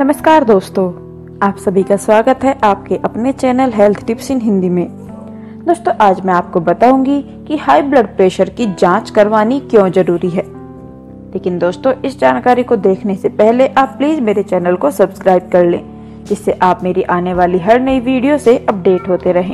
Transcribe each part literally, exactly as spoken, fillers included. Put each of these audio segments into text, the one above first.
नमस्कार दोस्तों, आप सभी का स्वागत है आपके अपने channel health tips in Hindi में। दोस्तों, आज मैं आपको बताऊंगी कि हाई ब्लड प्रेशर की जांच करवानी क्यों जरूरी है। लेकिन दोस्तों, इस जानकारी को देखने से पहले आप प्लीज मेरे चैनल को सब्सक्राइब कर लें, जिससे आप मेरी आने वाली हर नई वीडियो से अपडेट होते रहें।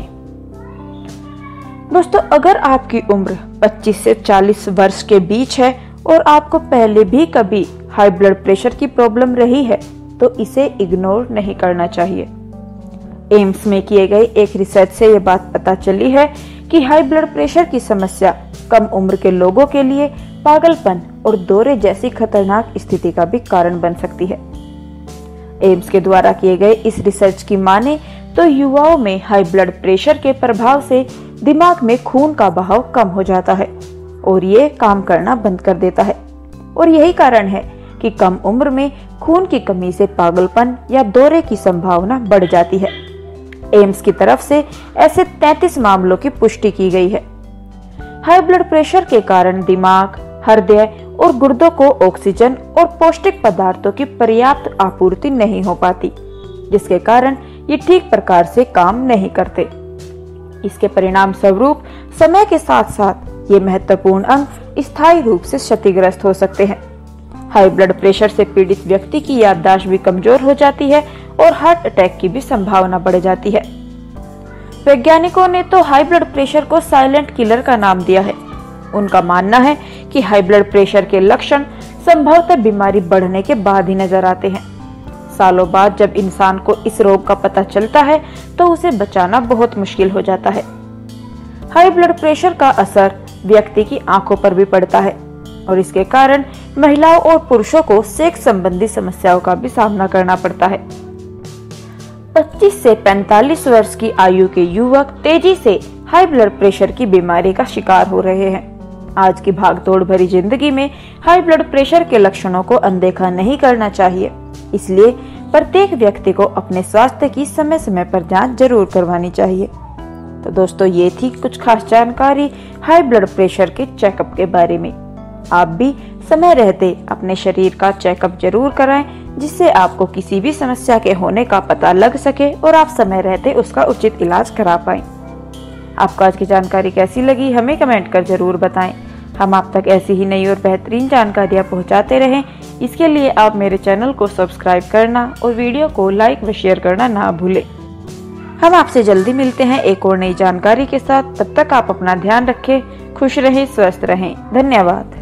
दोस्तों, अगर आपकी उम्र पच्चीस से चालीस वर्ष के बीच है और आपको पहले भी कभी हाई ब्लड प्रेशर की प्रॉब्लम रही है तो इसे इग्नोर नहीं करना चाहिए। एम्स में किए गए एक रिसर्च से ये बात पता चली है कि हाई ब्लड प्रेशर की समस्या कम उम्र के लोगों के लिए पागलपन और दौरे जैसी खतरनाक स्थिति का भी कारण बन सकती है। एम्स के द्वारा किए गए इस रिसर्च की माने तो युवाओं में हाई ब्लड प्रेशर के प्रभाव से दिमाग में खून का बहाव कम हो जाता है और ये काम करना बंद कर देता है। और यही कारण है कि कम उम्र में खून की कमी से पागलपन या दौरे की संभावना बढ़ जाती है। एम्स की तरफ से ऐसे तैंतीस मामलों की पुष्टि की गई है। हाई ब्लड प्रेशर के कारण दिमाग, हृदय और गुर्दों को ऑक्सीजन और पौष्टिक पदार्थों की पर्याप्त आपूर्ति नहीं हो पाती, जिसके कारण ये ठीक प्रकार से काम नहीं करते। इसके परिणाम स्वरूप समय के साथ साथ ये महत्वपूर्ण अंग स्थायी रूप से क्षतिग्रस्त हो सकते हैं। हाई ब्लड प्रेशर से पीड़ित व्यक्ति की याददाश्त भी कमजोर हो जाती है और हार्ट अटैक की भी संभावना बढ़ जाती है। वैज्ञानिकों ने तो हाई ब्लड प्रेशर को साइलेंट किलर का नाम दिया है। उनका मानना है कि हाई ब्लड प्रेशर के लक्षण संभवतः बीमारी बढ़ने के बाद ही नजर आते हैं। सालों बाद जब इंसान को इस रोग का पता चलता है तो उसे बचाना बहुत मुश्किल हो जाता है। हाई ब्लड प्रेशर का असर व्यक्ति की आंखों पर भी पड़ता है और इसके कारण महिलाओं और पुरुषों को सेक्स संबंधी समस्याओं का भी सामना करना पड़ता है। पच्चीस से पैंतालीस वर्ष की आयु के युवक तेजी से हाई ब्लड प्रेशर की बीमारी का शिकार हो रहे हैं। आज की भागदौड़ भरी जिंदगी में हाई ब्लड प्रेशर के लक्षणों को अनदेखा नहीं करना चाहिए। इसलिए प्रत्येक व्यक्ति को अपने स्वास्थ्य की समय समय पर जांच जरूर करवानी चाहिए। तो दोस्तों, ये थी कुछ खास जानकारी हाई ब्लड प्रेशर के चेकअप के बारे में। आप भी समय रहते अपने शरीर का चेकअप जरूर कराएं, जिससे आपको किसी भी समस्या के होने का पता लग सके और आप समय रहते उसका उचित इलाज करा पाएं। आपको आज की जानकारी कैसी लगी हमें कमेंट कर जरूर बताएं। हम आप तक ऐसी ही नई और बेहतरीन जानकारियां पहुंचाते रहें। इसके लिए आप मेरे चैनल को सब्सक्राइब करना और वीडियो को लाइक व शेयर करना ना भूलें। हम आपसे जल्दी मिलते हैं एक और नई जानकारी के साथ। तब तक आप अपना ध्यान रखें, खुश रहें, स्वस्थ रहें। धन्यवाद।